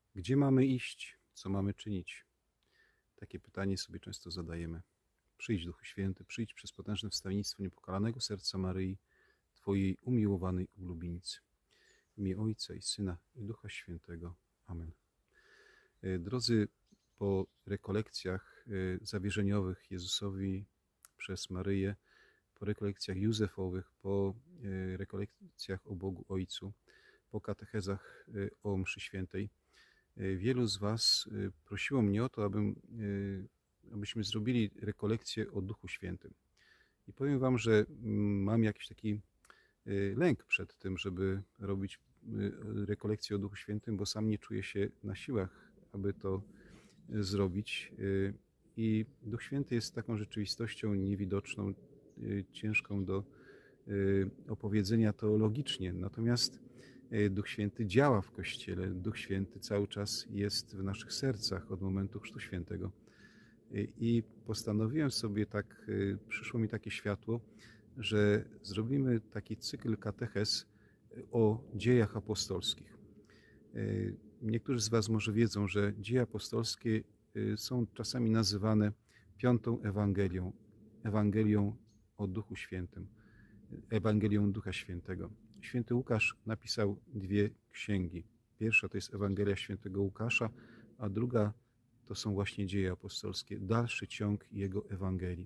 Gdzie mamy iść? Co mamy czynić? Takie pytanie sobie często zadajemy. Przyjdź, Duchu Święty, przyjdź przez potężne wstawiennictwo niepokalanego serca Maryi, Twojej umiłowanej ulubienicy. W imię Ojca i Syna i Ducha Świętego. Amen. Drodzy, po rekolekcjach zawierzeniowych Jezusowi przez Maryję, po rekolekcjach józefowych, po rekolekcjach o Bogu Ojcu, po katechezach o mszy świętej, wielu z Was prosiło mnie o to, abyśmy zrobili rekolekcję o Duchu Świętym. I powiem Wam, że mam jakiś taki lęk przed tym, żeby robić rekolekcję o Duchu Świętym, bo sam nie czuję się na siłach, aby to zrobić. I Duch Święty jest taką rzeczywistością niewidoczną, ciężką do opowiedzenia teologicznie. Natomiast Duch Święty działa w Kościele. Duch Święty cały czas jest w naszych sercach od momentu Chrztu Świętego. I postanowiłem sobie tak, przyszło mi takie światło, że zrobimy taki cykl katechez o dziejach apostolskich. Niektórzy z Was może wiedzą, że dzieje apostolskie są czasami nazywane piątą Ewangelią, Ewangelią o Duchu Świętym, Ewangelią Ducha Świętego. Święty Łukasz napisał dwie księgi. Pierwsza to jest Ewangelia Świętego Łukasza, a druga to są właśnie dzieje apostolskie, dalszy ciąg jego Ewangelii.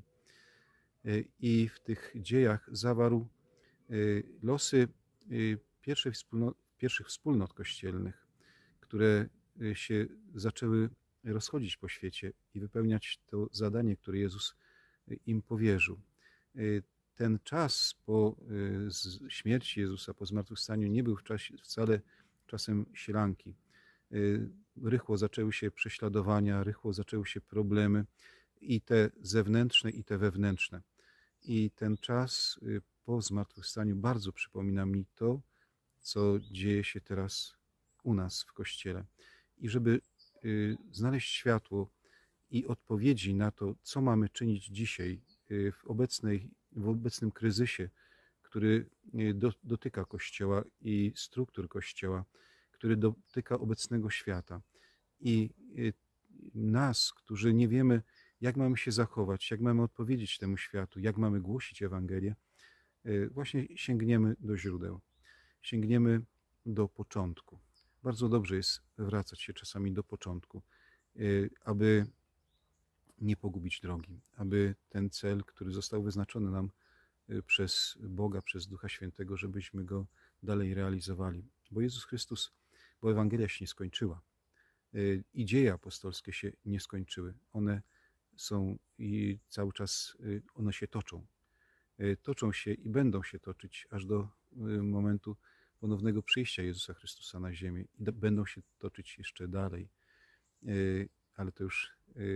I w tych dziejach zawarł losy pierwszych wspólnot kościelnych, które się zaczęły rozchodzić po świecie i wypełniać to zadanie, które Jezus im powierzył. Ten czas po śmierci Jezusa, po zmartwychwstaniu nie był wcale czasem sielanki. Rychło zaczęły się prześladowania, rychło zaczęły się problemy i te zewnętrzne, i te wewnętrzne. I ten czas po zmartwychwstaniu bardzo przypomina mi to, co dzieje się teraz u nas w Kościele. I żeby znaleźć światło i odpowiedzi na to, co mamy czynić dzisiaj w obecnym kryzysie, który dotyka Kościoła i struktur Kościoła, który dotyka obecnego świata. I nas, którzy nie wiemy, jak mamy się zachować, jak mamy odpowiedzieć temu światu, jak mamy głosić Ewangelię, właśnie sięgniemy do źródeł, sięgniemy do początku. Bardzo dobrze jest wracać się czasami do początku, aby nie pogubić drogi, aby ten cel, który został wyznaczony nam przez Boga, przez Ducha Świętego, żebyśmy go dalej realizowali. Bo Jezus Chrystus, bo Ewangelia się nie skończyła i dzieje apostolskie się nie skończyły. One są i cały czas one się toczą. Toczą się i będą się toczyć aż do momentu ponownego przyjścia Jezusa Chrystusa na ziemię i będą się toczyć jeszcze dalej. Ale to już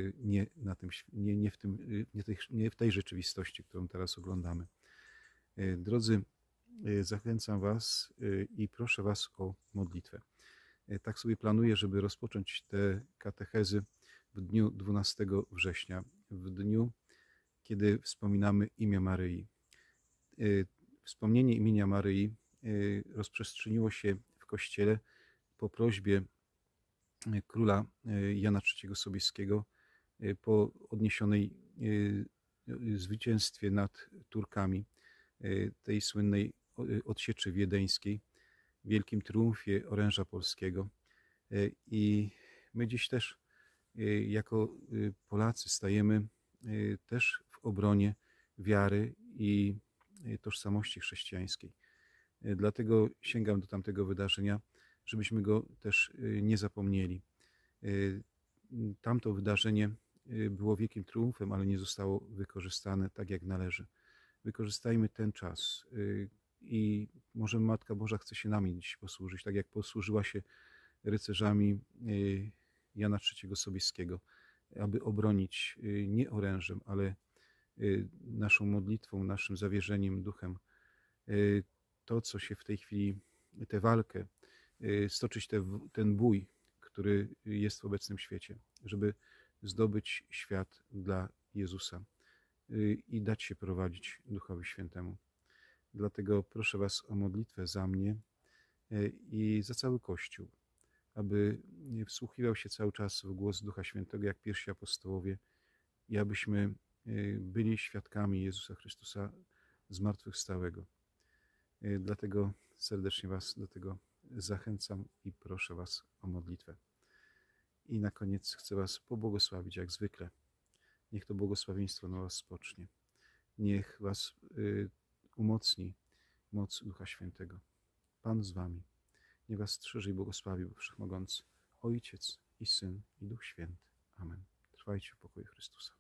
nie w tej rzeczywistości, którą teraz oglądamy. Drodzy, zachęcam Was i proszę Was o modlitwę. Tak sobie planuję, żeby rozpocząć te katechezy w dniu 12 września, w dniu, kiedy wspominamy imię Maryi. Wspomnienie imienia Maryi rozprzestrzeniło się w Kościele po prośbie króla Jana III Sobieskiego po odniesionej zwycięstwie nad Turkami, tej słynnej odsieczy wiedeńskiej, wielkim triumfie oręża polskiego. I my dziś też jako Polacy stajemy też w obronie wiary i tożsamości chrześcijańskiej. Dlatego sięgam do tamtego wydarzenia, żebyśmy go też nie zapomnieli. Tamto wydarzenie było wielkim triumfem, ale nie zostało wykorzystane tak, jak należy. Wykorzystajmy ten czas i może Matka Boża chce się nami dziś posłużyć, tak jak posłużyła się rycerzami Jana III Sobieskiego, aby obronić nie orężem, ale naszą modlitwą, naszym zawierzeniem duchem to, co się w tej chwili, tę walkę, stoczyć ten bój, który jest w obecnym świecie, żeby zdobyć świat dla Jezusa i dać się prowadzić Duchowi Świętemu. Dlatego proszę Was o modlitwę za mnie i za cały Kościół, aby wsłuchiwał się cały czas w głos Ducha Świętego, jak pierwsi apostołowie, i abyśmy byli świadkami Jezusa Chrystusa zmartwychwstałego. Dlatego serdecznie Was do tego zachęcam i proszę Was o modlitwę. I na koniec chcę Was pobłogosławić jak zwykle. Niech to błogosławieństwo na Was spocznie. Niech Was umocni moc Ducha Świętego. Pan z Wami. Niech Was strzeże i błogosławi Wszechmogący Ojciec i Syn i Duch Święty. Amen. Trwajcie w pokoju Chrystusa.